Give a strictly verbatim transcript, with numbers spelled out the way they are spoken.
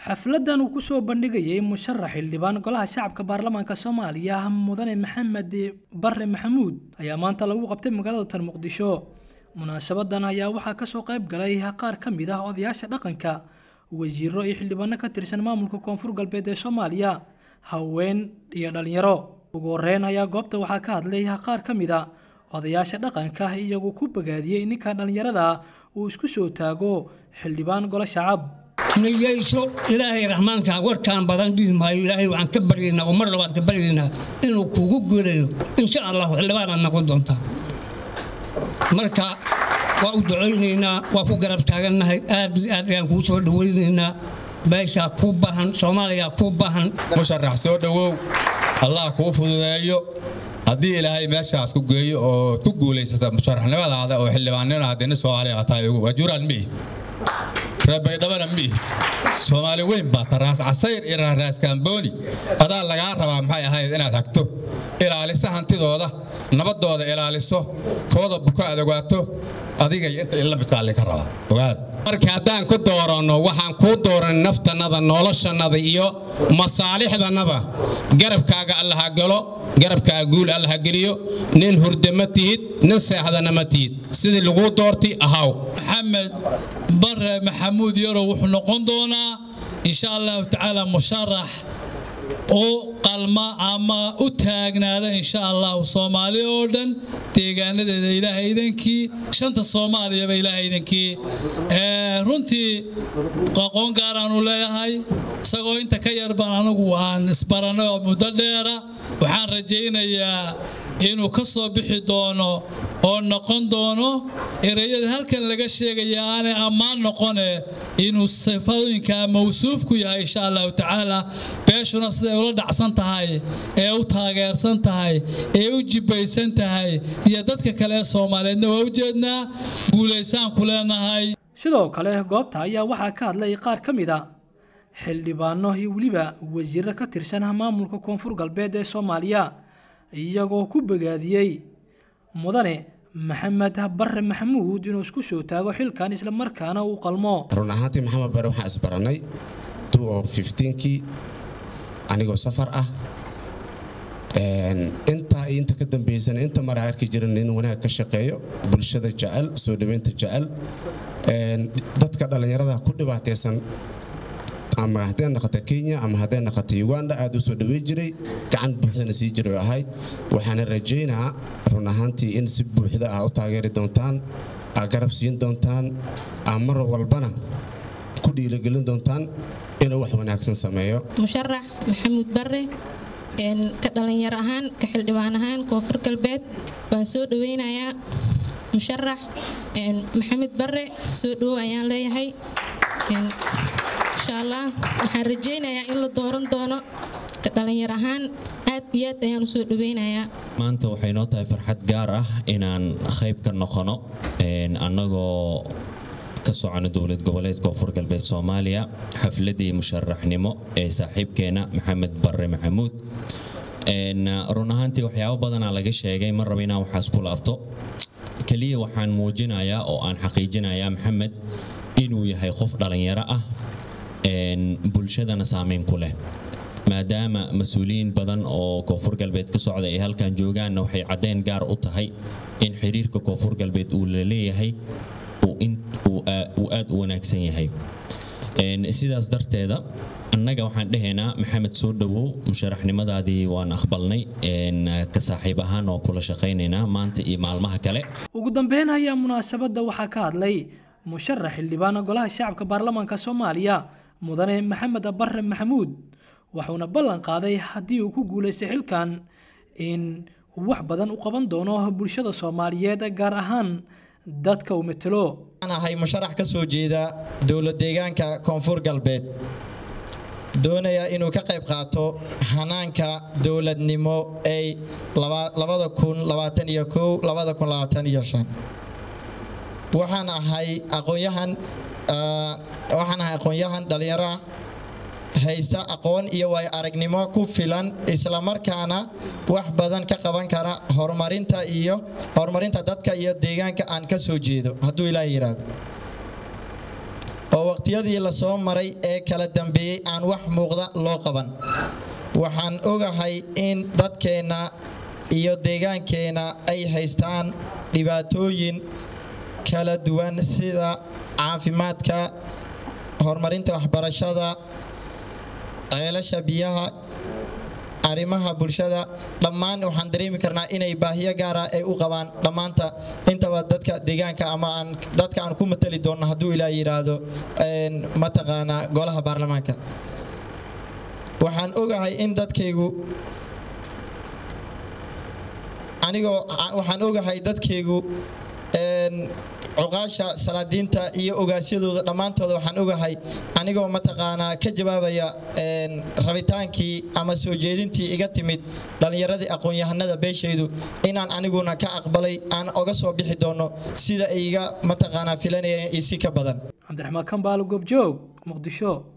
xafladan uu ku soo bandhigayay musharax xildhibaan golaha shacabka baarlamaanka Soomaaliya mudane Maxamed Barre Maxamuud ayaa maanta lagu qabtay magaalada Muqdisho. munaasabadan ayaa waxaa ka soo qayb galay qaar ka mid ah odayaasha dhaqanka, wasiirro iyo xildhibaano ka tirsan maamulka Koonfur Galbeed ee Soomaaliya, haween iyo dhalinyaro. ugu horeyn ayaa goobta waxaa ka hadlay qaar ka mid ah odayaasha dhaqanka iyagu ku bagaadiyay ninka dhalinyarada uu isku soo taago xildhibaan golaha shacab. niyayso ilaahay raxmaanka warkaan badan dhimaayo ilaahay waxaan ka baryeynaa oo mar labaad ka baryeynaa inuu kugu guuleeyo insha Allah xildhibaan aad noqon doontaa. marka waa u duceyneynaa, waa ku garab taaganahay, aad iyo aad ayaan kuu soo dhaweyneynaa. beesha ku baahan, Soomaaliya ku baahan. musharax soo dhawow, Allah kuu fududeeyo. haddii ilaahay meeshaas ku geeyo oo ku guuleysata musharaxnimadaada oo xildhibaanada hadina Soomaaliya tahay wajuuraan mi rabay dabana mi Soomaali weyn baa taraas casayr ira raas Kamboni adaa laga rabaa maxay ahayd inaad hagto ilaaliso hantidooda, nabadooda ilaaliso, kooda buka adagaato adiga inta in la midkaale ka rabaa ogaad. marka hadaan ku doorano waxaan ku dooran naftanada, noloshanada iyo masaalixdanada. garabkaaga Allah galo, garabka guul Allah geliyo, nin hurdamatid, nin seexdana matid, sidii lagu doortay ahaw. Maxamed Barre Maxamuud yaro wuxuu noqon doonaa insha Allah ta'ala musharax oo qalma ama u taagnaada insha Allah Soomaali oo dhan deegaanadeeda Ilaahay idinkii shanta Soomaaliya ba Ilaahay idinkii ee runtii qoqon gaar aan u leeyahay isagoo inta ka yar baan anigu waan isbarano muddo dheer waxaan rajaynayaa inuu ka soo bixi doono oo noqon doono erayada halkan laga sheegaya aan amaan noqone inuu sifooyinka mawsuuf ku yahay insha Allah ta'ala beeshuna sida ula dhacsan tahay ee u taageersan tahay ee u jibaysan tahay iyo dadka kale Soomaaliyeedna waa u jeednaa guuleysan ku leenahay. sidoo kale goobta ayaa waxaa ka hadlay qaar ka mid ah xildhibaano iyo waliba wasiirro ka tirsan maamulka Koonfur Galbeed ee Soomaaliya iyagoo ku bagaadiyay mudane Maxamed Barre Maxamuud inuu isku soo taago xilkan isla markaana uu qalmo. run ahaantii Maxamed Barre waxa isbaranay two thousand fifteen kii anigoo safar ah een inta inta ka dambeeysan inta maraarka jiran in wanaag ka shaqeeyo bulshada jecel, soo dhaweynta jecel, een dadka dhalinyarada ku dhibaataysan ama hadeen naqata Kenya ama hadeen naqata Uganda aad u soo dhaweey jiray gacan buuxda sii jiray ahay. waxaan rajaynayaa run ahaantii in si buuxda ah u taageeri doontaan, garab siin doontaan, amar walbana ku dhiirigelin doontaan inuu wax wanaagsan sameeyo. musharax Maxamed Barre een ka dhalinyar ahaan ka xildhibaan ahaan Koonfur Galbeed waan soo dhaweynayaa. musharax een Maxamed Barre soo dhaw ayaan leeyahay. een insha Allah waxaan rajaynayaa in la dooran doono ka dhalinyar ahaan aad iyo aad ayaan soo dhaweynayaa. maanta waxay noo tahay farxad gaar ah inaan qayb ka noqono een anagoo ka socono dowlad goboleed Koonfur Galbeed Soomaaliya xafladii musharaxnimo ee saaxiibkeena Maxamed Barre Maxamuud. een run ahaantii waxyaabo badan laga sheegay mar rabina waxaas ku laabto kaliya waxaan muujinayaa oo aan xaqiijinayaa Maxamed inuu yahay qof dhalinyaro ah een bulshadana saameyn ku leh maadaama mas'uuliyiin badan oo Koonfur Galbeed ka socda ay halkan joogaan waxay cadeen gaar u tahay in xiriirka Koonfur Galbeed uu leeyahay oo in uu aad u wanaagsan yahay. een sidaas darteeda annaga waxaan dhahaynaa Maxamed soo dhawow musharaxnimadaadii waan aqbalnay een ka saaxiib ahaan oo kula shaqeynayna maanta iyo maalmaha kale. ugu dambeyn ayaa munaasabada waxaa ka hadlay musharax xildhibaan golaha shacabka baarlamaanka Soomaaliya mudane Maxamed Barre Maxamuud wuxuuna ballan qaaday haddii uu ku guuleysto xilkan in wax badan u qaban doono bulshada Soomaaliyeed gaar ahaan dadka uu metelo. ana hay musharax ka soo jeeda dowlad deegaanka Koonfur Galbeed doonaya inuu ka qayb qaato hanaanka dowladnimo ee laba kun labaatan iyo kow laba kun labaatan iyo shan. waxaan ahay aqoonyahan waxaan ahay aqoonyahan dhalinyaro haysta aqoon iyo way aragnimo ku filan isla markaana wax badan ka qaban kara horumarinta iyo horumarinta dadka iyo deegaanka aan ka soo jeedo hadduu Ilaahay yiraahdo. oo waqtiyadii la soo maray ee kala dambeeyay aan wax muuqda loo qaban waxaan ogahay in dadkeena iyo deegaankeena ay haystaan dhibaatooyin kala duwan sida caafimaadka horumarinta waxbarashada ceelasha biyaha arrimaha bulshada dhammaan waxaan dareemi karnaa inay baahiyo gaar ah ay u qabaan dhammaanta intaba dadka deegaanka ama aan dadka aan ku matali doonno hadduu ilaa yiraahdo mataqaanaa golaha baarlamaanka waxaan ogahay in dadkaygu anigoo waxaan ogahay dadkaygu cuqaasha salaadiinta iyo ogaasyadooda dhammaantooda waxaan ogahay anigoo mataqaanaa ka jawaabaya rabitaankii ama soo jeedintii iga timid dhallinyaradii aqoon-yahanada beeshaydu inaan aniguna ka aqbalay aan oga soo bixi doono sida iga mataqaanaa filanayeen isi ka badan cabdiraxmaan kambaalo goobjoog muqdisho